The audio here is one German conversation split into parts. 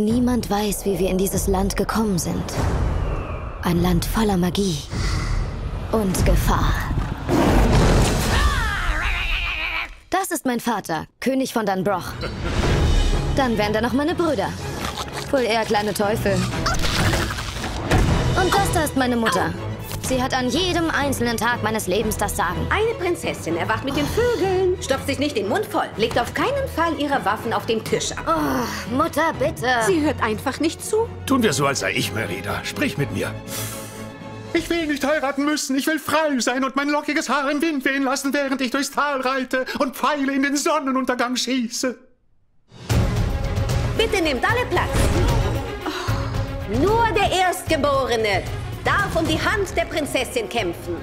Niemand weiß, wie wir in dieses Land gekommen sind. Ein Land voller Magie und Gefahr. Das ist mein Vater, König von Dunbroch. Dann wären da noch meine Brüder. Wohl eher kleine Teufel. Und das da ist meine Mutter. Sie hat an jedem einzelnen Tag meines Lebens das Sagen. Eine Prinzessin erwacht mit den Vögeln, stopft sich nicht den Mund voll, legt auf keinen Fall ihre Waffen auf den Tisch ab. Oh, Mutter, bitte. Sie hört einfach nicht zu. Tun wir so, als sei ich Merida. Sprich mit mir. Ich will nicht heiraten müssen. Ich will frei sein und mein lockiges Haar im Wind wehen lassen, während ich durchs Tal reite und Pfeile in den Sonnenuntergang schieße. Bitte nehmt alle Platz. Oh, nur der Erstgeborene darf um die Hand der Prinzessin kämpfen.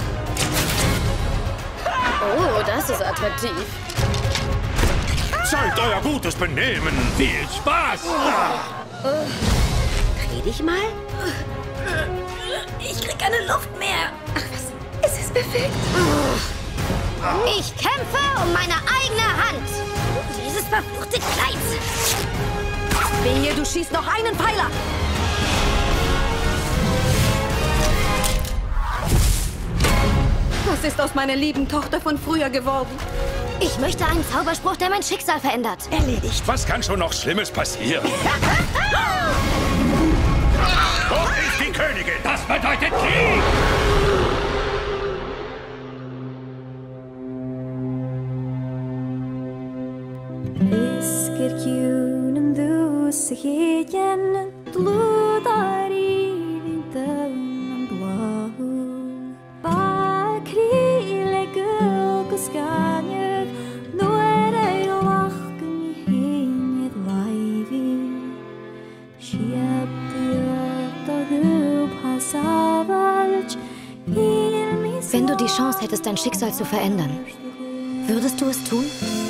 Oh, das ist attraktiv. Zeigt euer gutes Benehmen. Viel Spaß. Dreh dich mal. Ich krieg keine Luft mehr. Ach was, es ist perfekt. Ich kämpfe um meine eigene Hand. Dieses verfluchte Kleid. Wehe, du schießt noch einen Pfeiler. Was ist aus meiner lieben Tochter von früher geworden? Ich möchte einen Zauberspruch, der mein Schicksal verändert. Erledigt. Was kann schon noch Schlimmes passieren? Wo ist die Königin? Das bedeutet Krieg! Visker kjunen du sig igen, blodar i vintern blå. Bakrile gulkoskanjer, nå det lachen i hinget vaivi. Wenn du die Chance hättest, dein Schicksal zu verändern, würdest du es tun?